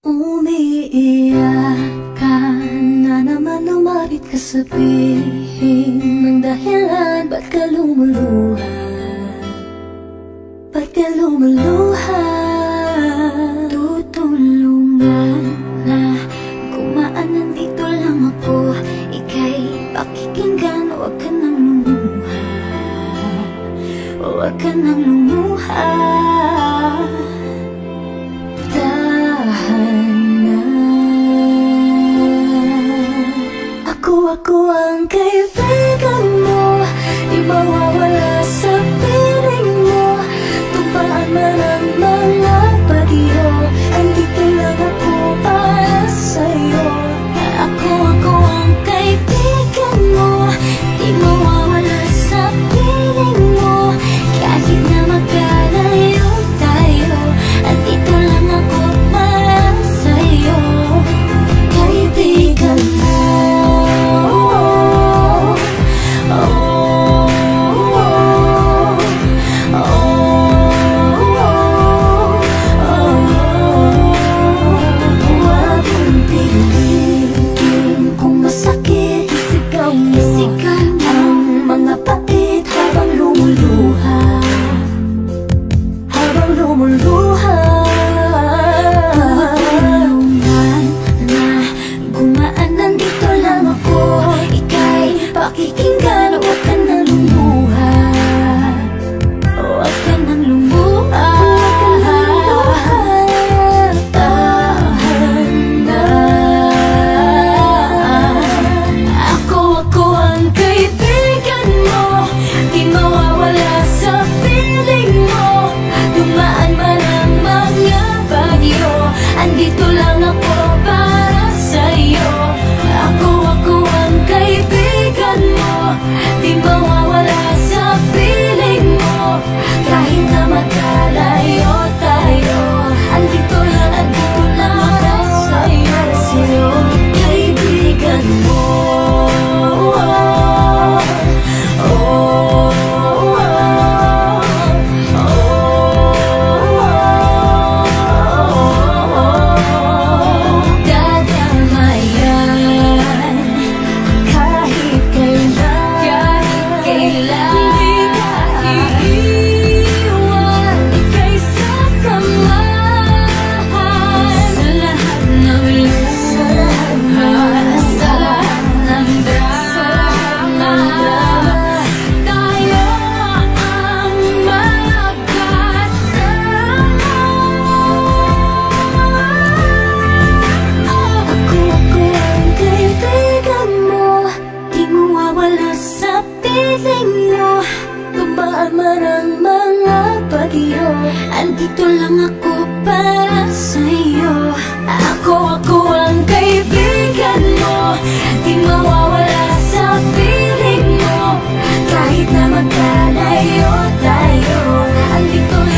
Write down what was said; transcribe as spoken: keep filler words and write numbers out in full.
Umiiyak ka na naman, lumapit ka, sabihin ng dahilan. Ba't ka lumuluha? Ba't ka lumuluha? Tutulungan na gumaan, nandito lang ako. Ika'y pakikinggan, huwag ka nang lumuha. Huwag ka nang lumuha. Ako ang kaibigan mo, di mawawala sa piling mo. Tumpaan man ang mga bagyo, andito lang ako para sa'yo. Ako, ako ang kaibigan mo, di mawawala sa piling mo. Kahit na magkalayo tayo, andito lang ako para sa'yo. Kaibigan mo. Andito lang ako para sa'yo. Ako, ako ang kaibigan mo, di mawawala sa piling mo. Kahit na magkalayo tayo, andito lang, andito lang ako sa'yo. Kaibigan mo. Tumaan man ang mga bagyo, andito lang ako para sa'yo. Ako, ako ang kaibigan mo, di mawawala sa piling mo. Kahit na magkalayo tayo, andito lang